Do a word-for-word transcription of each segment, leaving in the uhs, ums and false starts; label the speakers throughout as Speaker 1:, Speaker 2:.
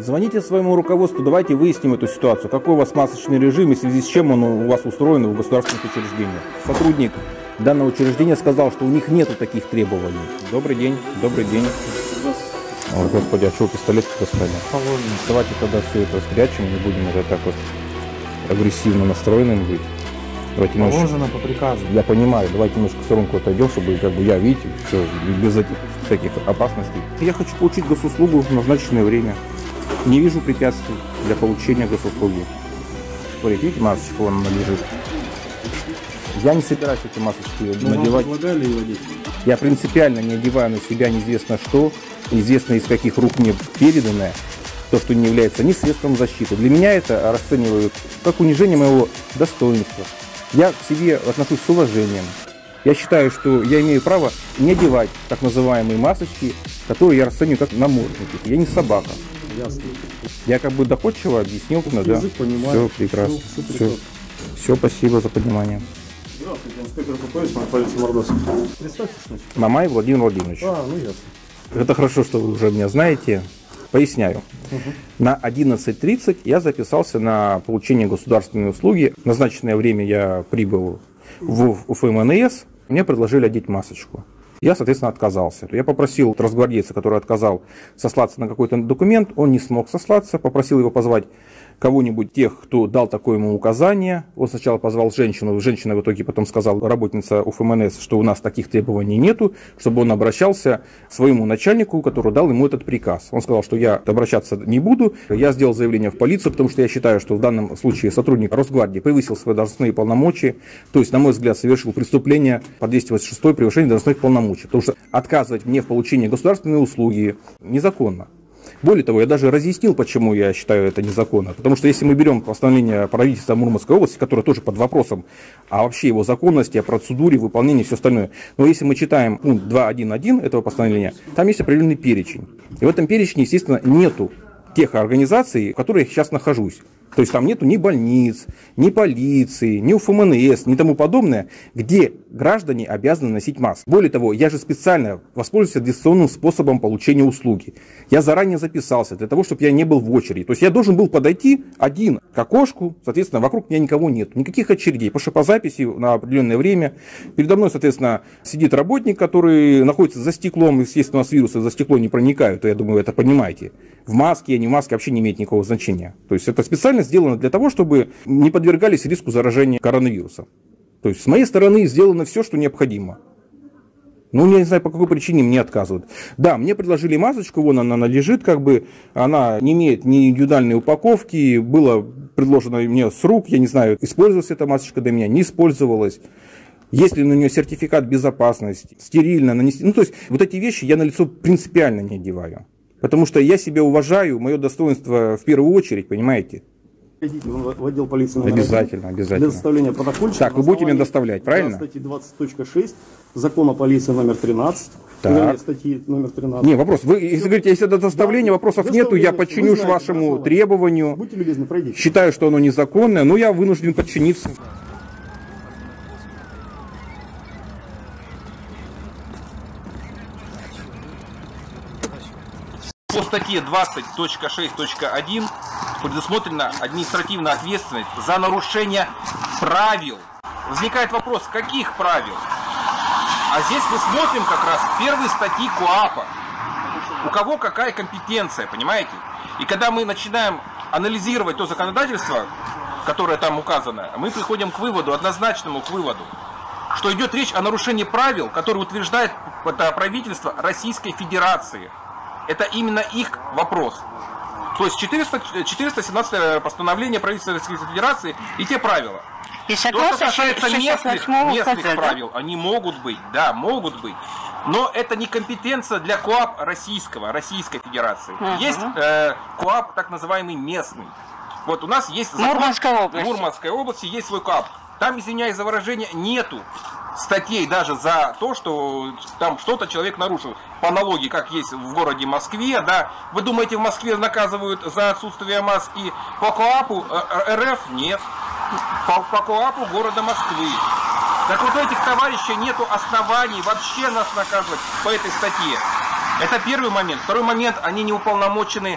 Speaker 1: Звоните своему руководству, давайте выясним эту ситуацию. Какой у вас масочный режим и в связи с чем он у вас устроен в государственных учреждениях. Сотрудник данного учреждения сказал, что у них нету таких требований. Добрый день, добрый день. О, Господи, а что пистолет достали? Давайте тогда все это спрячем, не будем уже так вот агрессивно настроенным быть. Давайте
Speaker 2: Положено
Speaker 1: немножко...
Speaker 2: по приказу.
Speaker 1: Я понимаю, давайте немножко в сторонку отойдем, чтобы как бы я, видите, все, без этих всяких опасностей. Я хочу получить госуслугу в назначенное время. Не вижу препятствий для получения госуслуги. Смотрите, видите, масочка вон лежит. Я не собираюсь эти масочки
Speaker 2: Но
Speaker 1: надевать. Я принципиально не одеваю на себя неизвестно что, неизвестно из каких рук мне переданное, то, что не является ни средством защиты. Для меня это расценивают как унижение моего достоинства. Я к себе отношусь с уважением. Я считаю, что я имею право не одевать так называемые масочки, которые я расцениваю как намордники. Я не собака.
Speaker 2: Ясно.
Speaker 1: Я как бы доходчиво объяснил. Да. Все прекрасно. Все, все, все, спасибо за понимание.
Speaker 2: Здравствуйте, инспектор ППС, полиция Мордовска. Представьтесь сначала.
Speaker 1: Мамай Владимир Владимирович.
Speaker 2: А, ну ясно.
Speaker 1: Это хорошо, что вы уже меня знаете. Поясняю. Угу. На одиннадцать тридцать я записался на получение государственной услуги. В назначенное время я прибыл в УФМНС. Мне предложили одеть масочку. Я, соответственно, отказался. Я попросил росгвардейца, который отказал, сослаться на какой-то документ. Он не смог сослаться. Попросил его позвать кого-нибудь, тех, кто дал такое ему указание. Он сначала позвал женщину. Женщина в итоге потом сказала, работница УФМНС, что у нас таких требований нету, чтобы он обращался к своему начальнику, который дал ему этот приказ. Он сказал, что я обращаться не буду. Я сделал заявление в полицию, потому что я считаю, что в данном случае сотрудник Росгвардии превысил свои должностные полномочия. То есть, на мой взгляд, совершил преступление по двести восемьдесят шестой превышение должностных полномочий. Потому что отказывать мне в получении государственной услуги незаконно. Более того, я даже разъяснил, почему я считаю это незаконно. Потому что если мы берем постановление правительства Мурманской области, которое тоже под вопросом, а вообще его законности, о процедуре, выполнении и все остальное. Но если мы читаем пункт два точка один точка один этого постановления, там есть определенный перечень. И в этом перечне, естественно, нету тех организаций, в которых я сейчас нахожусь. То есть там нету ни больниц, ни полиции, ни УФМНС, ни тому подобное, где граждане обязаны носить маску. Более того, я же специально воспользуюсь дистанционным способом получения услуги. Я заранее записался для того, чтобы я не был в очереди. То есть я должен был подойти один к окошку, соответственно, вокруг меня никого нет, никаких очередей, потому что по записи на определенное время передо мной, соответственно, сидит работник, который находится за стеклом, естественно, у нас вирусы за стекло не проникают, я думаю, это понимаете. В маске, не в маске вообще не имеет никакого значения. То есть это специально сделано для того, чтобы не подвергались риску заражения коронавирусом. То есть с моей стороны сделано все, что необходимо. Ну, я не знаю, по какой причине мне отказывают. Да, мне предложили масочку, вон она, она лежит, как бы, она не имеет ни индивидуальной упаковки, было предложено мне с рук, я не знаю, использовалась эта масочка до меня, не использовалась. Есть ли на нее сертификат безопасности, стерильно нанести. Ну, то есть вот эти вещи я на лицо принципиально не одеваю. Потому что я себя уважаю, мое достоинство в первую очередь, понимаете?
Speaker 2: В отдел полиции номер
Speaker 1: обязательно,
Speaker 2: один,
Speaker 1: обязательно.
Speaker 2: Для составления протокольчика.
Speaker 1: Так, вы будете мне доставлять, правильно?
Speaker 2: Статьи двадцать точка шесть закона полиции номер тринадцать. Так. Статьи номер тринадцать.
Speaker 1: Не, вопрос. Вы, если говорите, если это доставление, да, вопросов нету, я подчинюсь знаете, вашему требованию.
Speaker 2: Будьте любезны, пройдите.
Speaker 1: Считаю, что оно незаконное, но я вынужден подчиниться.
Speaker 3: По статье двадцать точка шесть точка один предусмотрена административная ответственность за нарушение правил. Возникает вопрос, каких правил? А здесь мы смотрим как раз первые статьи КоАПа. У кого какая компетенция, понимаете? И когда мы начинаем анализировать то законодательство, которое там указано, мы приходим к выводу, однозначному к выводу, что идет речь о нарушении правил, которые утверждает правительство Российской Федерации. Это именно их вопрос. То есть четыреста, четыреста семнадцатое постановление правительства Российской Федерации и те правила.
Speaker 4: И
Speaker 3: то, что касается местных, местных правил, они могут быть, да, могут быть. Но это не компетенция для КоАП российского, Российской Федерации. Uh-huh. Есть э, КоАП так называемый местный. Вот у нас есть закон,
Speaker 4: Мурманской области.
Speaker 3: В Мурманской области есть свой КоАП. Там, извиняюсь за выражение, нету статей даже за то, что там что-то человек нарушил. По аналогии, как есть в городе Москве, да. Вы думаете, в Москве наказывают за отсутствие маски? По КоАПу РФ нет. По, по КоАПу города Москвы. Так вот у этих товарищей нету оснований вообще нас наказывать по этой статье. Это первый момент. Второй момент, они не уполномочены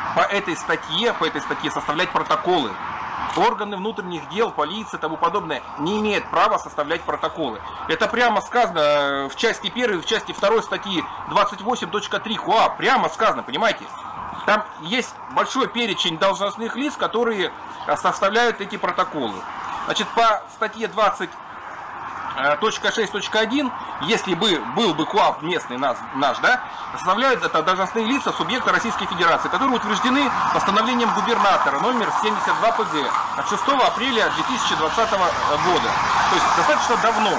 Speaker 3: по этой статье, по этой статье составлять протоколы. Органы внутренних дел, полиция и тому подобное не имеют права составлять протоколы. Это прямо сказано в части первой, в части второй статьи двадцать восемь точка три КоАП. Прямо сказано, понимаете? Там есть большой перечень должностных лиц, которые составляют эти протоколы. Значит, по статье двадцать точка шесть точка один, если бы был бы КоАП местный наш, наш, да, составляют это должностные лица субъекта Российской Федерации, которые утверждены постановлением губернатора номер семьдесят два П Г от шестого апреля две тысячи двадцатого года. То есть достаточно давно.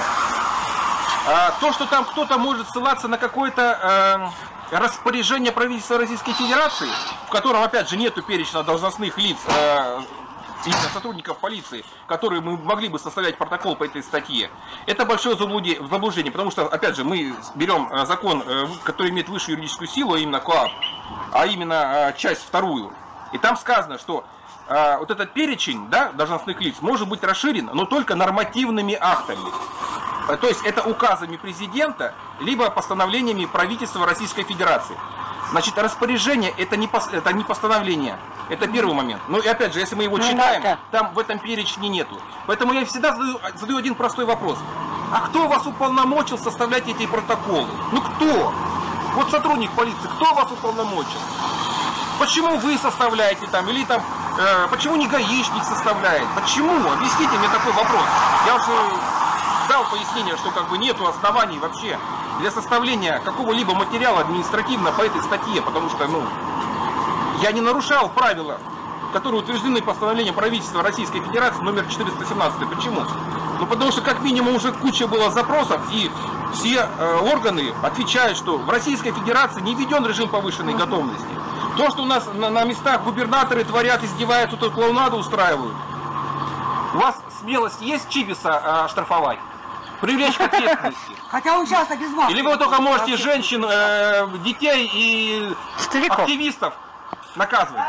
Speaker 3: А, то, что там кто-то может ссылаться на какое-то э, распоряжение правительства Российской Федерации, в котором, опять же, нету перечня должностных лиц, э, сотрудников полиции, которые мы могли бы составлять протокол по этой статье, это большое заблуждение, потому что, опять же, мы берем закон, который имеет высшую юридическую силу, а именно КоАП, а именно часть вторую, и там сказано, что а, вот этот перечень, да, должностных лиц может быть расширен, но только нормативными актами. То есть это указами президента, либо постановлениями правительства Российской Федерации. Значит, распоряжение это не, это не постановление. Это первый момент. Ну и опять же, если мы его читаем, там в этом перечне нету. Поэтому я всегда задаю, задаю один простой вопрос. А кто вас уполномочил составлять эти протоколы? Ну кто? Вот сотрудник полиции, кто вас уполномочил? Почему вы составляете там? Или там, э, почему не гаишник составляет? Почему? Объясните мне такой вопрос. Я уже дал пояснение, что как бы нету оснований вообще для составления какого-либо материала административно по этой статье, потому что, ну, я не нарушал правила, которые утверждены постановлением правительства Российской Федерации номер четыреста семнадцать. Почему? Ну, потому что как минимум уже куча было запросов, и все э, органы отвечают, что в Российской Федерации не введен режим повышенной готовности. То, что у нас на, на местах губернаторы творят, издеваются, тут клоунаду устраивают. У вас смелость есть Чибиса э, штрафовать? Привлечь к ответственности.
Speaker 4: Хотя он часто без маски.
Speaker 3: Или вы только можете женщин, э, детей и Стариков. активистов наказывать?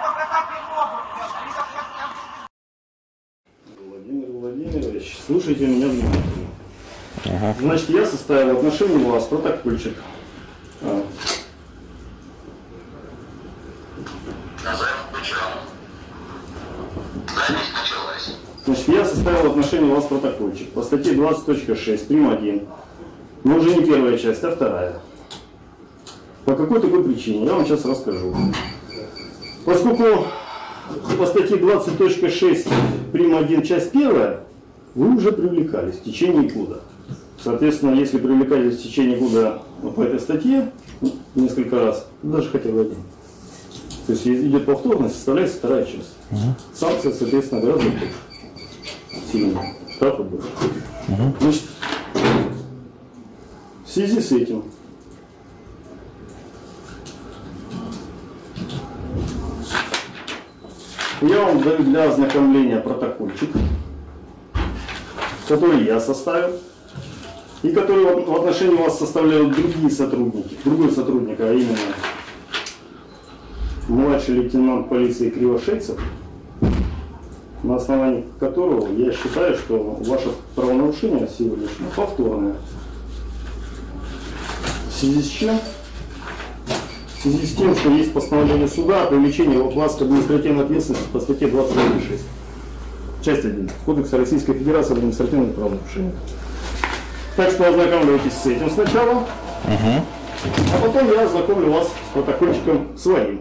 Speaker 2: Владимир Владимирович, слушайте меня внимательно.
Speaker 1: Ага.
Speaker 2: Значит, я составил в отношении вас протокольчик. А. Значит, я составил в отношении вас протокольчик по статье двадцать точка шесть, прим. один. Но уже не первая часть, а вторая. По какой такой причине? Я вам сейчас расскажу. Поскольку по статье двадцать точка шесть, прим. один, часть первая, вы уже привлекались в течение года. Соответственно, если привлекались в течение года по этой статье несколько раз, даже хотя бы один. То есть идет повторность, составляется вторая часть. Угу. Санкция, соответственно, гораздо больше. Сильно. Штрафы больше. Угу. Значит, в связи с этим я вам даю для ознакомления протокольчик, который я составил, и который в отношении вас составляют другие сотрудники, другой сотрудник, а именно младший лейтенант полиции Кривошейцев, на основании которого я считаю, что ваше правонарушение сегодняшнее повторное. В связи с чем? В связи с тем, что есть постановление суда о привлечении вас к административной ответственности по статье двадцать шесть. Часть один. Кодекса Российской Федерации об административных правонарушениях. Так что ознакомьтесь с этим сначала, угу. А потом я ознакомлю вас с протокольчиком своим.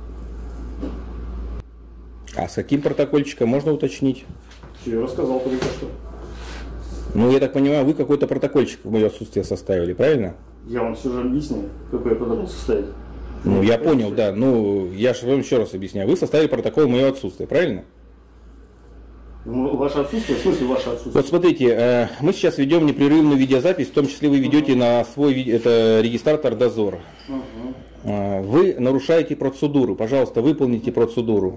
Speaker 1: А с каким протокольчиком можно уточнить?
Speaker 2: Все, я рассказал только что.
Speaker 1: Ну, я так понимаю, вы какой-то протокольчик в мое отсутствие составили, правильно?
Speaker 2: Я вам все же объяснил, какой протокол составить.
Speaker 1: Ну, я понял, да. Ну, я же вам еще раз объясняю. Вы составили протокол в мое отсутствие, правильно?
Speaker 2: Ну, ваше отсутствие? В смысле ваше отсутствие?
Speaker 1: Вот смотрите, мы сейчас ведем непрерывную видеозапись, в том числе вы ведете uh-huh. на свой это, регистратор дозор. Uh-huh. Вы нарушаете процедуру. Пожалуйста, выполните процедуру.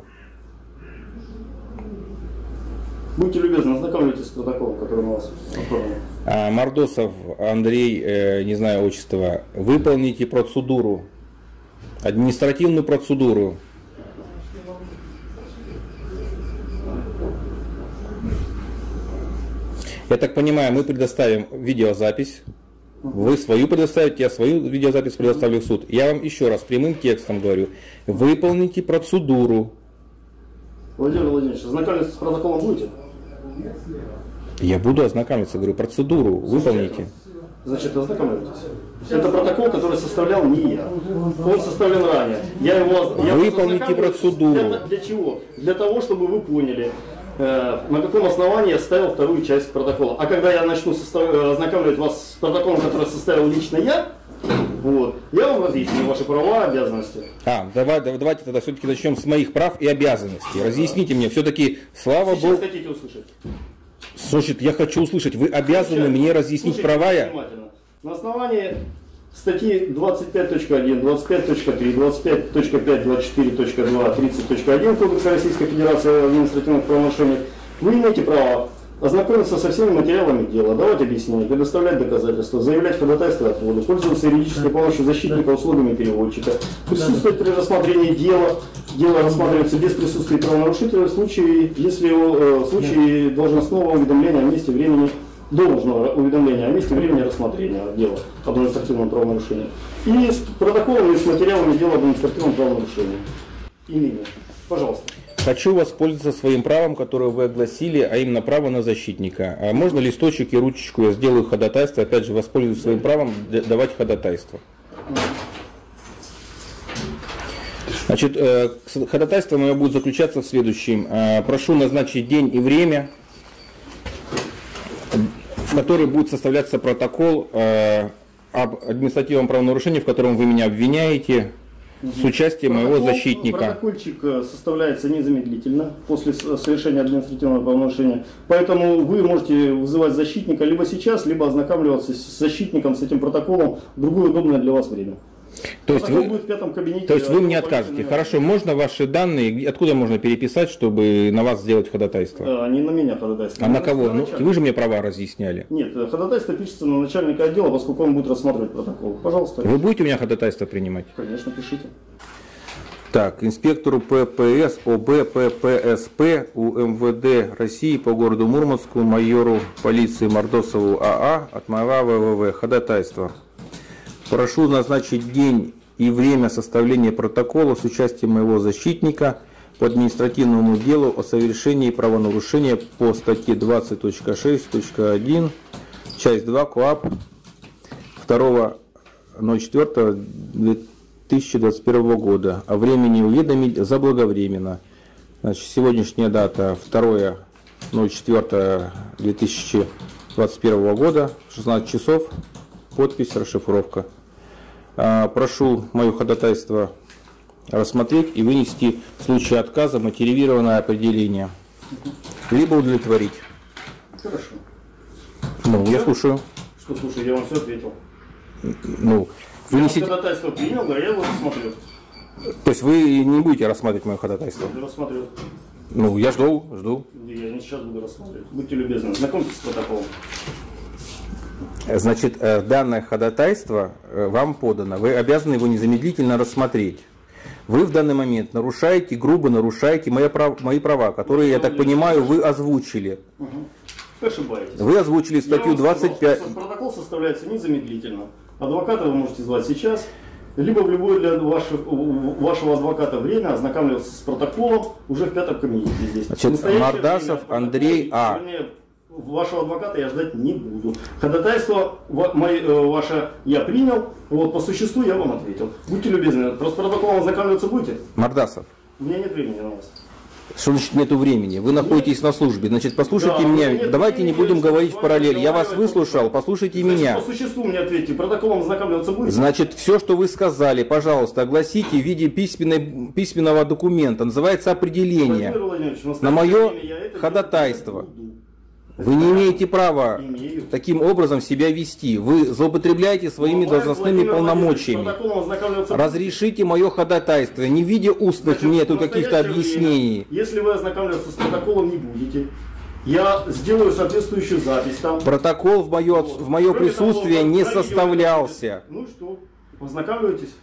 Speaker 2: Будьте любезны, ознакомьтесь с протоколом, который у вас оформлен.
Speaker 1: А, Мордосов Андрей, э, не знаю отчества, выполните процедуру, административную процедуру. Я так понимаю, мы предоставим видеозапись Вы свою предоставите, я свою видеозапись предоставлю в суд. Я вам еще раз прямым текстом говорю. Выполните процедуру.
Speaker 2: Владимир Владимирович, ознакомиться с протоколом будете?
Speaker 1: Я буду ознакомиться, говорю, процедуру выполните.
Speaker 2: Значит, ознакомьтесь. Это протокол, который составлял не я. Он составлен ранее. Я его, я
Speaker 1: Выполните процедуру.
Speaker 2: Для, для чего? Для того, чтобы вы поняли, э, на каком основании я ставил вторую часть протокола. А когда я начну состав, ознакомливать вас с протоколом, который составил лично я, вот, я вам разъясню ваши права, обязанности.
Speaker 1: А, давай, давайте тогда все-таки начнем с моих прав и обязанностей. Разъясните мне, все-таки, слава
Speaker 2: Сейчас
Speaker 1: Богу.
Speaker 2: хотите услышать?
Speaker 1: Слушайте, я хочу услышать, вы обязаны Сейчас. мне разъяснить
Speaker 2: Слушайте
Speaker 1: права я?
Speaker 2: На основании статьи двадцать пять точка один, двадцать пять точка три, двадцать пять точка пять, двадцать четыре точка два, тридцать точка один Кодекса Российской Федерации о административных правонарушениях вы имеете право ознакомиться со всеми материалами дела, давать объяснения, предоставлять доказательства, заявлять ходатайство от отвода, пользоваться юридической помощью защитника, услугами переводчика, присутствовать при рассмотрении дела. Дело рассматривается без присутствия правонарушителя в случае, если в случае должностного уведомления о месте времени должного уведомления о месте времени рассмотрения дела об административном правонарушении. И с протоколом и с материалами дела об административном правонарушении. Именно. Пожалуйста.
Speaker 1: Хочу воспользоваться своим правом, которое вы огласили, а именно право на защитника. А можно листочек и ручечку, я сделаю ходатайство, опять же воспользуюсь своим правом давать ходатайство. Значит, ходатайство мое будет заключаться в следующем. Прошу назначить день и время, в который будет составляться протокол об административном правонарушении, в котором вы меня обвиняете, с участием
Speaker 2: Протокол,
Speaker 1: моего защитника.
Speaker 2: Протокольчик составляется незамедлительно после совершения административного правонарушения. Поэтому вы можете вызывать защитника либо сейчас, либо ознакомливаться с защитником, с этим протоколом в другое удобное для вас время.
Speaker 1: То есть, вы,
Speaker 2: будет в пятом кабинете,
Speaker 1: то есть вы мне откажете. Хорошо, можно ваши данные, откуда можно переписать, чтобы на вас сделать ходатайство?
Speaker 2: А, не на меня ходатайство.
Speaker 1: А на кого? Ну, вы же мне права разъясняли.
Speaker 2: Нет, ходатайство пишется на начальника отдела, поскольку он будет рассматривать протокол. Пожалуйста.
Speaker 1: Вы будете у меня ходатайство принимать?
Speaker 2: Конечно, пишите.
Speaker 1: Так, инспектору ППС ОБ ППСП УМВД России по городу Мурманску, майору полиции Мордосову АА от моего ВВВ. Ходатайство. Прошу назначить день и время составления протокола с участием моего защитника по административному делу о совершении правонарушения по статье двадцать точка шесть точка один, часть два КоАП второго ноль четвёртого две тысячи двадцать первого года. О времени уведомить заблаговременно. Значит, сегодняшняя дата второе ноль четвёртого две тысячи двадцать первого года, шестнадцать часов. Подпись, расшифровка. Прошу мое ходатайство рассмотреть и вынести в случае отказа мотивированное определение. Либо удовлетворить.
Speaker 2: Хорошо.
Speaker 1: Ну, я слушаю.
Speaker 2: Что слушаю, я вам все ответил.
Speaker 1: Ну, вынесите...
Speaker 2: Я ходатайство принял, да, я его рассмотрю.
Speaker 1: То есть вы не будете рассматривать мое ходатайство?
Speaker 2: Я рассмотрю.
Speaker 1: Ну, я жду, жду.
Speaker 2: Я не сейчас буду рассматривать. Будьте любезны, знакомьтесь с протоколом.
Speaker 1: Значит, данное ходатайство вам подано. Вы обязаны его незамедлительно рассмотреть. Вы в данный момент нарушаете, грубо нарушаете мои права, мои права, которые, я так понимаю, вы озвучили.
Speaker 2: Угу. Ошибаетесь.
Speaker 1: Вы озвучили статью двадцать пять.
Speaker 2: Сказал, протокол составляется незамедлительно. Адвоката вы можете звать сейчас, либо в любое для вашего, вашего адвоката время ознакомливаться с протоколом уже в пятом кабинете здесь.
Speaker 1: Значит, Мордасов Андрей А.
Speaker 2: Вернее, вашего адвоката я ждать не буду. Ходатайство ваше я принял, вот по существу я вам ответил. Будьте любезны, с протоколом ознакомливаться будете?
Speaker 1: Мордасов.
Speaker 2: У меня нет времени на вас.
Speaker 1: Что значит нету времени? Вы находитесь на службе. Значит, послушайте
Speaker 2: Да,
Speaker 1: меня.
Speaker 2: нет,
Speaker 1: Давайте не будем говорить в параллель. Я вас выслушал, послушайте
Speaker 2: Значит,
Speaker 1: меня.
Speaker 2: по существу мне ответьте, протоколом ознакомливаться будете?
Speaker 1: Значит, все, что вы сказали, пожалуйста, огласите в виде письменной, письменного документа. Называется определение на мое ходатайство. Вы не имеете права
Speaker 2: Имею.
Speaker 1: таким образом себя вести. Вы злоупотребляете своими должностными полномочиями. Разрешите мое ходатайство. Не в виде устных
Speaker 2: Значит,
Speaker 1: нету каких-то объяснений.
Speaker 2: Время, если вы ознакомливаться с протоколом не будете, я сделаю соответствующую запись там.
Speaker 1: Протокол в мое,
Speaker 2: Вот.
Speaker 1: в мое
Speaker 2: Кроме
Speaker 1: присутствие
Speaker 2: того,
Speaker 1: не
Speaker 2: на видео
Speaker 1: составлялся.
Speaker 2: Ну и что? Ознакомливайтесь.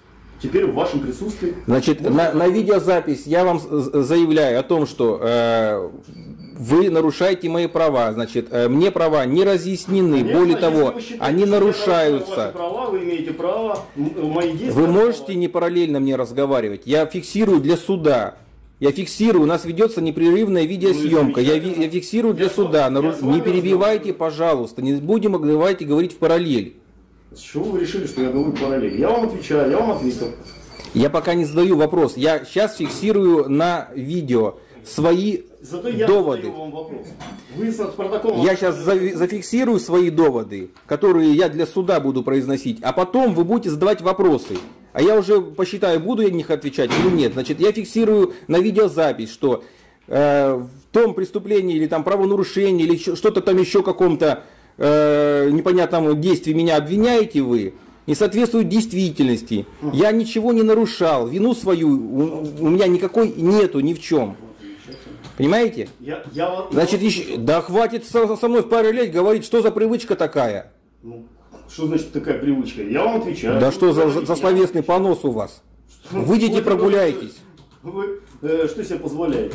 Speaker 2: теперь в вашем присутствии.
Speaker 1: Значит, на, на видеозапись я вам заявляю о том, что э, вы нарушаете мои права. Значит, э, мне права не разъяснены. Конечно, более того, считаете, они нарушаются.
Speaker 2: Ваши права, вы имеете право мои действия.
Speaker 1: Вы можете не параллельно мне разговаривать. Я фиксирую для суда. Я фиксирую, у нас ведется непрерывная видеосъемка. Ну, я, я фиксирую для я суда. Нару... Не перебивайте, пожалуйста. Не будем, давайте говорить в параллель.
Speaker 2: С чего вы решили, что я говорю параллель? Я вам отвечаю, я вам ответил.
Speaker 1: Я пока не задаю вопрос. Я сейчас фиксирую на видео свои
Speaker 2: Зато я
Speaker 1: доводы.
Speaker 2: Задаю вам вопрос. Вы с протоколом...
Speaker 1: Я сейчас за, зафиксирую свои доводы, которые я для суда буду произносить, а потом вы будете задавать вопросы. А я уже посчитаю, буду я на них отвечать или нет. Значит, я фиксирую на видеозапись, что э, в том преступлении или там правонарушении или что-то там еще каком-то э, непонятном действии меня обвиняете вы, не соответствует действительности. Я ничего не нарушал, вину свою у, у меня никакой нету ни в чем. Понимаете?
Speaker 2: Я, я...
Speaker 1: Значит, еще, да хватит со, со мной в параллель говорить, что за привычка такая.
Speaker 2: Ну, что значит такая привычка? Я вам отвечаю.
Speaker 1: Да что за, за, за словесный понос у вас? Что? Выйдите, прогуляйтесь.
Speaker 2: Вы э, что себе позволяете?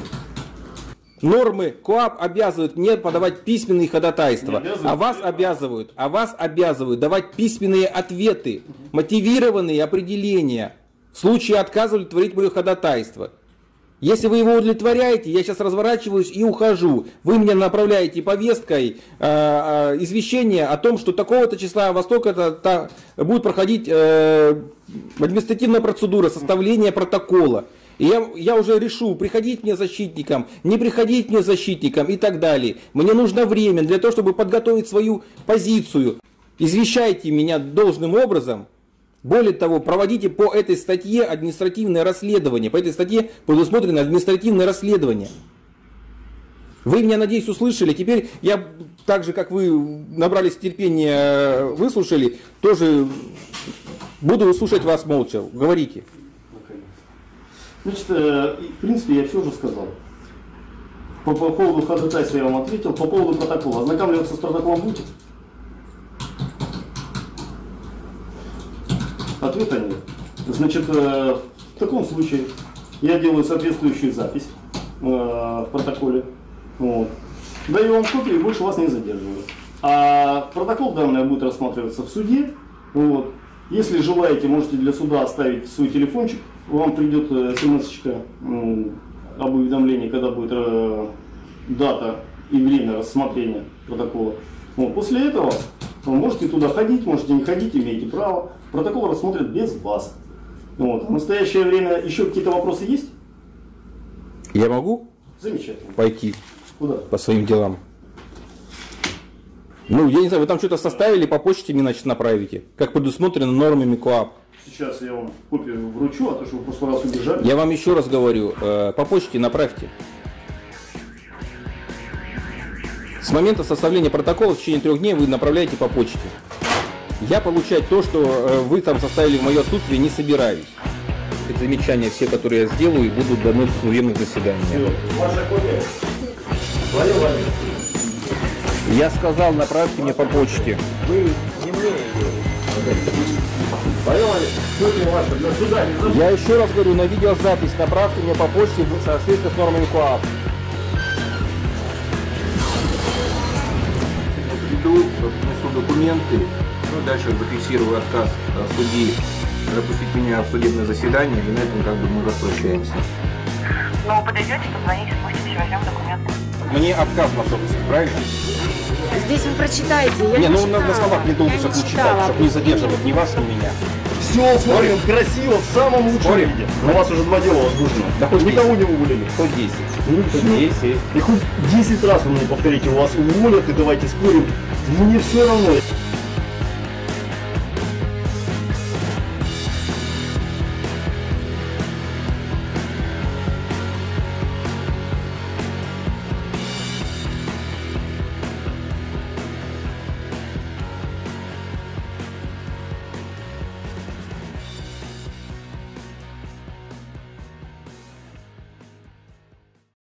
Speaker 1: Нормы КоАП обязывают мне подавать письменные ходатайства, а вас обязывают, а вас обязывают давать письменные ответы, мотивированные определения в случае отказа удовлетворить мое ходатайство. Если вы его удовлетворяете, я сейчас разворачиваюсь и ухожу. Вы мне направляете повесткой э, э, извещение о том, что такого-то числа во столько-то будет проходить э, административная процедура составления протокола. И я, я уже решу, приходить мне защитником, не приходить мне защитником и так далее. Мне нужно время для того, чтобы подготовить свою позицию. Извещайте меня должным образом. Более того, проводите по этой статье административное расследование. По этой статье предусмотрено административное расследование. Вы меня, надеюсь, услышали. Теперь я, так же, как вы набрались терпения, выслушали, тоже буду слушать вас молча. Говорите.
Speaker 2: Значит, в принципе, я все уже сказал. По, по поводу ходатайства я вам ответил. По поводу протокола. Ознакомливаться с протоколом будете? Ответа нет. Значит, в таком случае я делаю соответствующую запись в протоколе. Вот. Даю вам копию и больше вас не задерживаю. А протокол данный будет рассматриваться в суде. Вот. Если желаете, можете для суда оставить свой телефончик. Вам придет смс-очка об уведомлении, когда будет дата и время рассмотрения протокола. Вот. После этого вы можете туда ходить, можете не ходить, имеете право. Протокол рассмотрят без вас. Вот. В настоящее время еще какие-то вопросы есть?
Speaker 1: Я могу?
Speaker 2: Замечательно.
Speaker 1: Пойти.
Speaker 2: Куда?
Speaker 1: По своим делам. Ну, я не знаю, вы там что-то составили, по почте мне, значит, направите. Как предусмотрено нормами КоАП.
Speaker 2: Сейчас я вам копию вручу, а то, что вы в прошлый раз убежали.
Speaker 1: Я вам еще раз говорю, э, по почте направьте. С момента составления протокола в течение трех дней вы направляете по почте. Я получать то, что э, вы там составили в мое отсутствие, не собираюсь. Эти замечания все, которые я сделаю, будут даны в судебных заседаниях.
Speaker 2: Ваша копия? Твоя, Владимир?
Speaker 1: Я сказал, направьте мне по почте.
Speaker 2: Вы не мне ее. Копия ваша для суда не забудьте.
Speaker 1: Я еще раз говорю, на видеозапись направьте мне по почте в соответствии с нормами КоАП. Иду, внесу документы, ну, дальше зафиксирую отказ судьи допустить меня в судебное заседание, и на этом как бы мы распрощаемся.
Speaker 4: Ну, вы подойдете, позвоните, спустимся, возьмем документы.
Speaker 1: Мне отказ нашел, правильно?
Speaker 5: Здесь вы прочитаете, я
Speaker 1: не,
Speaker 5: не
Speaker 1: ну
Speaker 5: читала.
Speaker 1: на, на словах не долго, чтобы не читать, чтобы не задерживать ни вас, ни меня.
Speaker 2: Все, смотрим, красиво, в самом лучшем
Speaker 1: Спорим?
Speaker 2: виде. Но у вас уже два дела возбуждено.
Speaker 1: Да хоть
Speaker 2: никого не уволили.
Speaker 1: Хоть десять.
Speaker 2: Ну,
Speaker 1: Хоть
Speaker 2: все.
Speaker 1: десять.
Speaker 2: И хоть десять раз вы мне повторите, у вас уволят, и давайте спорим. Мне все равно.